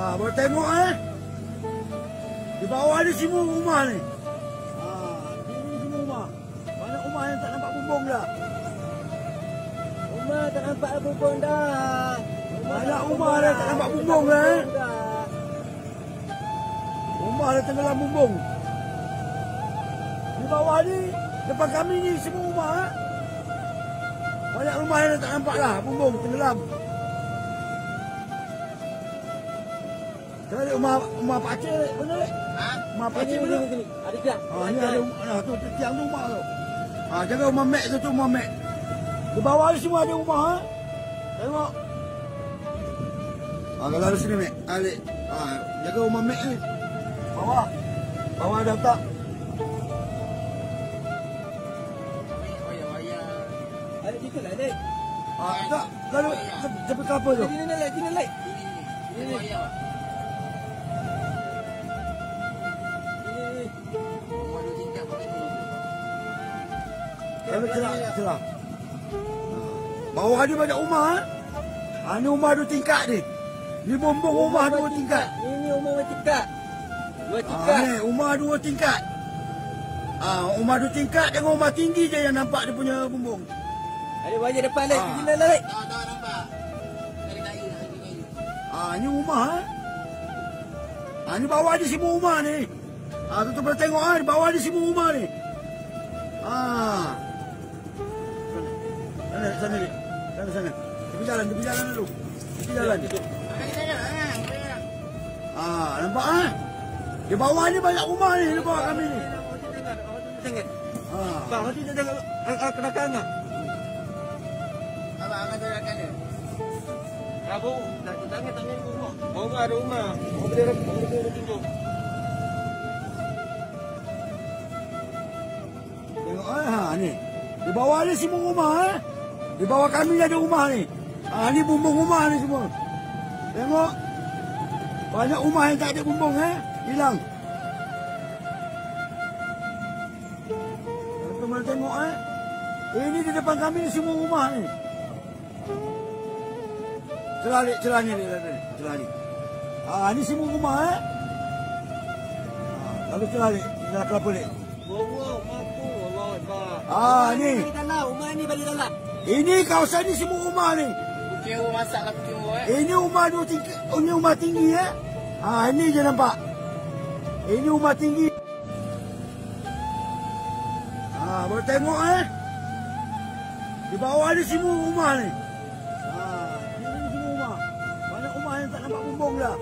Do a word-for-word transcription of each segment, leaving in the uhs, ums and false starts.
Ah, boleh tengok eh. Di bawah ni semua rumah ni. Ah, ini semua rumah. Banyak rumah yang tak nampak bumbung dah. Rumah tak nampak bumbung dah. Banyak rumah dah tak nampak bumbung dah eh. Rumah dah tenggelam bumbung. Di bawah ni, depan kami ni semua rumah eh. Banyak rumah yang tak nampak lah bumbung tenggelam. Tadi rumah rumah Pak Cik benar tak? Ha? Rumah Pak Cik benar. Ada tiang. Ah, ni ada ah, tu, tu tiang rumah tu. Ah, jaga rumah Mek tu tu rumah Mek. Di bawah ni semua ada rumah ha. Tengok. Ah, kalau ada sini Mek. Alik. Ah, jaga rumah Mek ni. Bawah. Bawah ada tak? Ada kita lah ni. Ah, tak. Lalu cepat apa tu? Sini ni, sini ni. Ini wayar. Lalu celah, celah. Bawah ni banyak rumah ha. Ah, ni rumah dua tingkat ni. Ni bumbung rumah dua tingkat. Ini rumah dua tingkat. Dua Ah, tingkat. ni rumah dua tingkat. Ah, rumah dua tingkat dengan rumah tinggi je yang nampak dia punya bumbung. Ada wajah depan ni. Ah. Sini ni. Tahu tahu nampak. Dari kayu, dari kayu. Ah, ni rumah ha. Ah, ni bawah ni semua rumah ni. Ah, tu tu boleh tengok ah, di bawah ni semua rumah ni. Ah. Sana, sana ni. Sana sana. Tepi jalan, tepi jalan dulu. Tepi jalan. Makan kita dah. Ha, boleh. Ah, nampak ah? Di bawah ni banyak rumah ni, di bawah kami ni. Tengok. Ah. Bang, nanti kita tengok kena kena. Abang akan tolakkan dia. Abu, nak tangan tangan rumah. Rumah ada rumah. Mau beli rumah, mau beli rumah. Tengok ah, ha ni. Di bawah ni semua rumah eh. Di bawah kami ada rumah ni. Ah, ni bumbung rumah ni semua. Tengok. Banyak rumah yang tak ada bumbung eh. Hilang. Teman-teman tengok eh. Ini di depan kami ni semua rumah ni. Celah ni, celah ni, celah ni. Ah, ni semua rumah eh. Ah, lalu celah ni, celah kelapa ni. Bawa mampu Allah Akbar. Ah, ni. Balik dalam, rumah ni balik dalam. Ini kawasan ni semua rumah ni. Bukit rumah masak lah bukit rumah eh. Ini rumah dua tingkat, ini rumah tinggi eh. Ah, ini je nampak. Ini rumah tinggi. Ah, boleh tengok eh. Di bawah ni semua rumah ni. Ah, ini semua rumah. Banyak rumah yang tak nampak bumbung dah.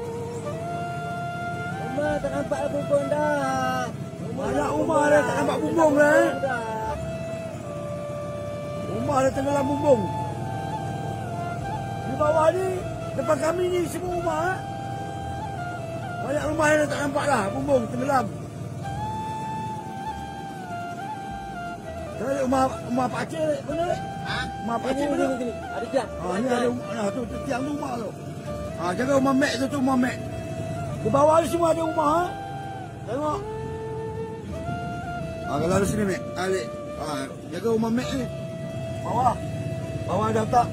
Rumah tak nampak bumbung dah. Banyak rumah dah tak nampak bumbung dah eh. Rumah dah tenggelam bumbung. Di bawah ni, depan kami ni semua rumah eh. Banyak rumah yang tak nampak lah bumbung tenggelam. Tadi rumah rumah Pak Cik benar tak? Ha? Rumah Pak Cik Sini, benar. sini, sini. Ada tiang. Ah, ni ada ah, tu, tu tiang rumah tu. Ah, jaga rumah Mek tu tu rumah Mek. Di bawah ni semua ada rumah ha. Tengok. Ah, kalau ada sini Mek. Alik. Ah, jaga rumah Mek ni. Bawah. Bawah ada tak?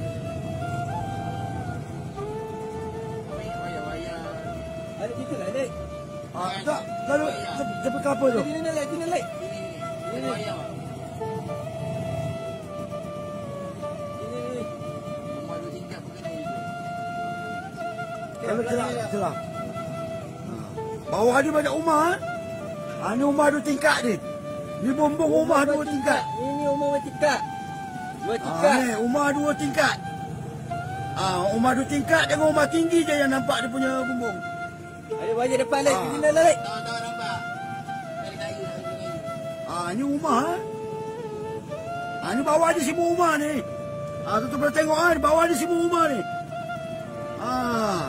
Wayar wayar. Ada kita lah ni. Ah, tak. Lalu cepat apa tu? Sini ni, sini ni. Ini ini wayar. Sini. Rumah dua tingkat bukan ni. Lalu celah, celah. Bawah ni banyak rumah ha. Ah, ni rumah dua tingkat ni. Ni bumbung rumah dua tingkat. Ini rumah dua tingkat. Dua Ah, tingkat. ni rumah dua tingkat. Ah, rumah dua tingkat dengan rumah tinggi je yang nampak dia punya bumbung. Ada wajah depan ni. Ah. Sini ni, ni. Tahu tahu nampak. Dari kayu, dari kayu. Ah, ni rumah ha. Ah, ni bawah ni semua rumah ni. Ah, tu tu boleh tengok ah, di bawah ni semua rumah ni. Ah.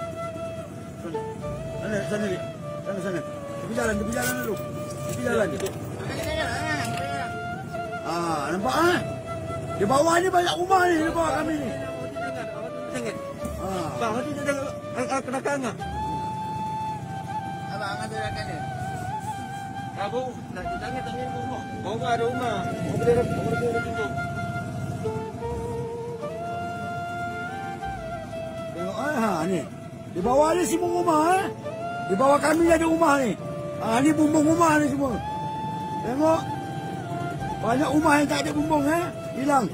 Sana, sana ni. Sana sana. Tepi jalan, tepi jalan dulu. Tepi jalan. Makan kita dah. Ha, boleh. Ah, nampak ah? Di bawah ni banyak rumah ni, di bawah kami ni. Tengok. Ah. Bang, nanti kita tengok kena kena. Abang akan tolakkan dia. Abu, nak tangan tangan rumah. Rumah ada rumah. Mau beli rumah, mau beli rumah. Tengok ah, ha ni. Di bawah ni semua rumah eh. Di bawah kami ada rumah ni. Ha, ni bumbung rumah ni semua. Tengok. Banyak rumah yang tak ada bumbung eh. Hilang.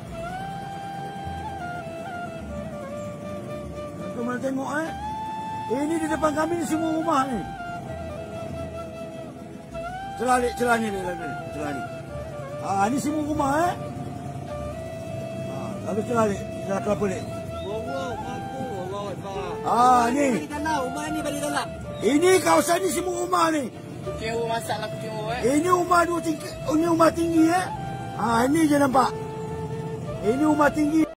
Kau mana tengok eh. Ini di depan kami ni semua rumah ni. Celalik, celah ni dia lagi. Celah ni. Ha, ni semua rumah eh. Ha, lalu celalik. Celah kelapa ni. Wow, mampu. Allah Akbar. Ah, ni. Balik dalam, rumah ni balik dalam. Ini kawasan ni semua rumah ni. Kira masak lah kira eh. Ini rumah dua tinggi, ini rumah tinggi eh. Ha, ini je nampak. Ini rumah tinggi.